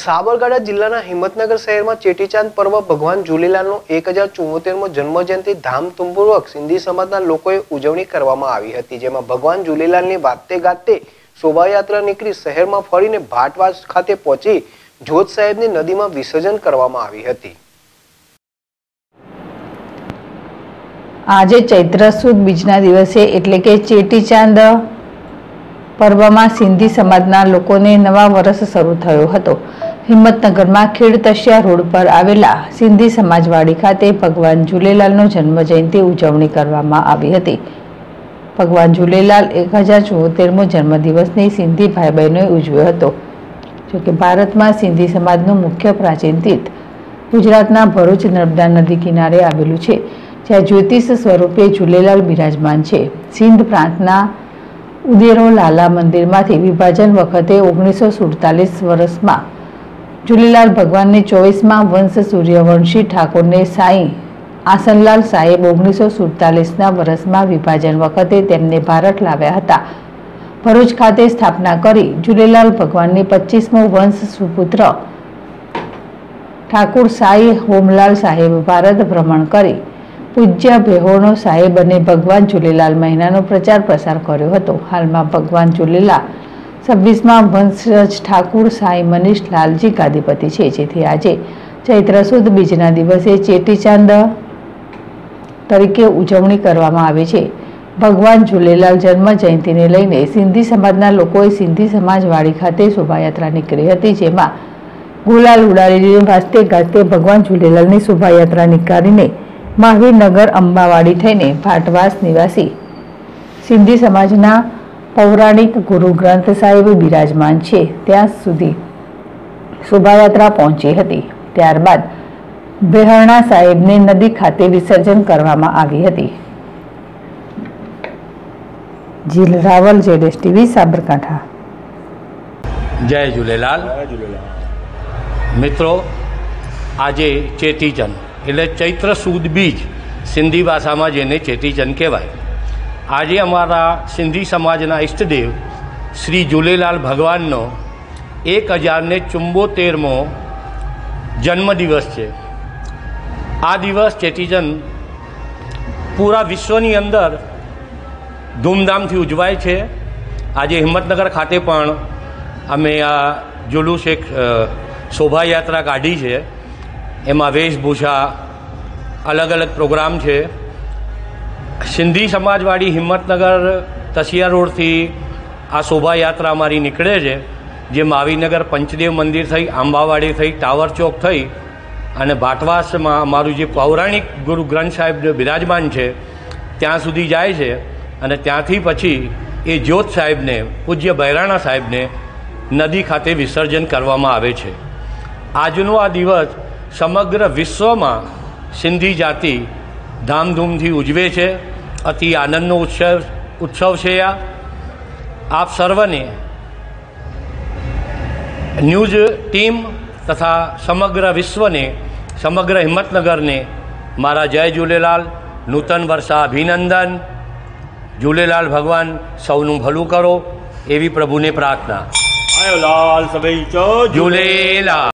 साबरकांठा जिल्लाना हिम्मतनगर शहर में चेटीचांद पर्व भगवान झूलेलालनो 1074मो जन्मजयंती धामधूमपूर्वक सिंधी समाजना लोकोए उजवणी करवामां आवी हती। जेमां भगवान झूलेलालनी वाते गाते शोभायात्रा निकળી शहर में फरीने भाटवास खाते पहोंची जोत साहेबनी नदीमां विसर्जन करवामां आवी हती। आज चैत्र सुद बीजना दिवसे एटले के चेटीचांद पर्व में सिंधी समाजना लोकोने नवा वर्ष शुरू थयो हतो। हिम्मतनगर में खेड़तसिया रोड पर आवेला सिंधी समाजवाड़ी खाते भगवान झूलेलालनो जन्मजयंती उजवणी करवामां आवी हती। भगवान झूलेलाल 1074मो जन्मदिवसने सिंधी भाई बहनोए उजव्यो हतो। जो कि भारत में सिंधी समाजनो मुख्य प्राचीन तीर्थ गुजरातना भरूच नर्मदा नदी किनारे आवेलुं छे, ज्यां ज्योतिष स्वरूपे झूलेलाल बिराजमान छे। सिंध प्रांतना उदेरो लाला मंदिर में विभाजन वखते 1947 वर्ष में झूलेलाल भगवान ने 24मा वंश सूर्यवंशी ठाकुर ने साई आसनलाल साहेब 1947 वर्ष में विभाजन वखते तेमने भारत लाव्या हता। भरूच खाते स्थापना करी झूलेलाल भगवान ने 25मो वंश सुपुत्र ठाकुर साई होमलाल साहेब भारत भ्रमण करी पूज्य बेहोणो साहेब अने भगवान झूलेलाल महीनानो प्रचार प्रसार कर्यो हतो। हाल में भगवान झूलेलाल 26मा वंशज ठाकुर साई मनीष लालजी गादीपति छे, जेथी आजे चैत्र सुद बीजना दिवसे चेटीचांद तरीके उजवणी करवामां आवे छे। भगवान झूलेलाल जन्म जयंती ने लईने सिंधी समाजना लोकोए सिंधी समाजवाड़ी खाते शोभायात्रा निकળી हती, जेमां गुलाल उडाડીને वास्ते गाते भगवान झूलेलालनी शोभायात्रा निकाळीने महावीरनगर अंबावाड़ी थईने भाटवास निवासी सिंधी समाजना पौराणिक गुरु ग्रंथ साहेब बिराजमान छे त्यां सुधी शोभायात्रा पहोंची हती। त्यारबाद बेहरणा साहेबने नदी खाते विसर्जन करवामां आवी हती। जील रावल, जेडेस टीवी, साबरकांठा। जय झूलेलाल। मित्रों, आजे चेटीचंद એટલે ચૈત્ર સુદ બીજ સિંધી ભાષામાં જેને ચેટીચંદ કહેવાય। આજે અમારા સિંધી સમાજના ઈષ્ટદેવ શ્રી ઝૂલેલાલ ભગવાનનો 1074મો જન્મદિવસ છે। આ દિવસ ચેટીચંદ પૂરા વિશ્વની અંદર ધૂમધામથી ઉજવાય છે। આજે હિંમતનગર ખાતે પણ અમે આ जुलूस एक शोभायात्रा काढ़ी है। एमां वेशभूषा अलग अलग प्रोग्राम है। सिंधी समाजवाड़ी हिम्मतनगर तसिया रोड थी आ शोभायात्रा अमारी निकळे छे, जे मावीनगर पंचदेव मंदिर थई आंबावाड़ी थई टावर चौक थई अने भाटवास में अमारू जे पौराणिक गुरु ग्रंथ साहेब बिराजमान है त्यां सुधी जाय छे अने त्यांथी पछी ए ज्योत साहेब ने पूज्य बहराणा साहेब ने नदी खाते विसर्जन करवामां आवे छे। आजनो आ दिवस समग्र विश्व में सिंधी जाति धामधूमथी उजवे छे। अति आनंदनो उत्सव है। आप सर्वने न्यूज टीम तथा समग्र विश्व ने समग्र हिम्मतनगर ने मारा जय झूलेलाल नूतन वर्षा अभिनंदन। झूलेलाल भगवान सौनु भलू करो एवी प्रभु ने प्रार्थना। आयो लाल सभई चो झूलेलाल।